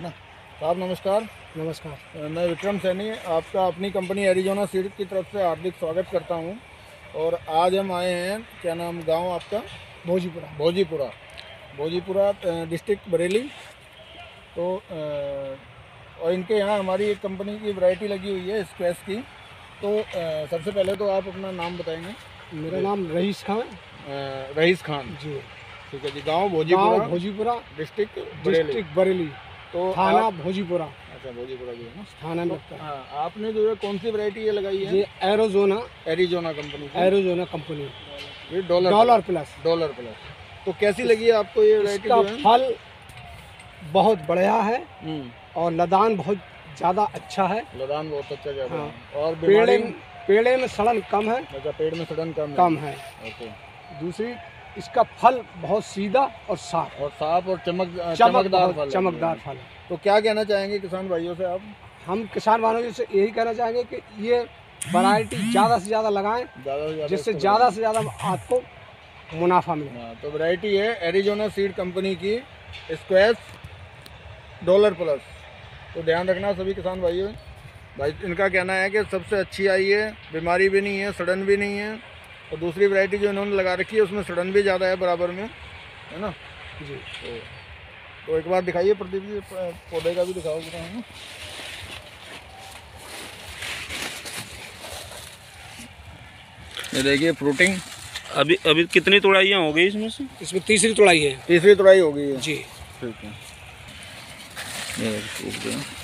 है ना। साहब नमस्कार। नमस्कार। मैं विक्रम सैनी आपका अपनी कंपनी एरिजोना सीड की तरफ से हार्दिक स्वागत करता हूं। और आज हम आए हैं, क्या नाम गांव आपका? भोजीपुरा डिस्ट्रिक्ट बरेली। तो और इनके यहाँ हमारी एक कंपनी की वैरायटी लगी हुई है स्क्वैश की। तो सबसे पहले तो आप अपना नाम बताएंगे। मेरा नाम रईस खान जी। ठीक है जी। गांव भोजीपुरा डिस्ट्रिक्ट बरेली, तो थाना भोजीपुरा। अच्छा, भोजीपुरा भी है ना थाना में। हाँ, आपने जो है कौन सी वैरायटी ये लगाई है? ये एरिजोना कंपनी ये डॉलर प्लस। तो कैसी लगी है आपको ये वैरायटी? इसका फल बहुत बढ़िया है और लदान बहुत ज़्यादा अच्छा है। लदान बहुत अच्छा ज़्यादा हाँ। है। और पेड़े में सड़न कम है। अच्छा, पेड़ में सड़न कम है। ओके। दूसरी, इसका फल बहुत सीधा और साफ और चमकदार फल है। तो क्या कहना चाहेंगे किसान भाइयों से आप? हम किसान भाइयों से यही कहना चाहेंगे कि ये वैरायटी ज़्यादा से ज़्यादा लगाएं, जिससे ज़्यादा से ज़्यादा आपको मुनाफा मिले। तो वैरायटी है एरिजोना सीड कंपनी की स्क्वैश डॉलर प्लस। तो ध्यान रखना सभी किसान भाइयों। भाई इनका कहना है कि सबसे अच्छी आई है, बीमारी भी नहीं है, सड़न भी नहीं है। और दूसरी वैरायटी जो इन्होंने लगा रखी है उसमें सड़न भी ज़्यादा है बराबर में, है ना जी। तो एक बार दिखाइए प्रदीप जी, पौधे का भी दिखाओ जरा, है ना। ये देखिए फ्रूटिंग। अभी कितनी तोड़ाइयाँ हो गई इसमें से? इसमें तीसरी तोड़ाई है। तीसरी तोड़ाई हो गई है जी। ठीक है। ये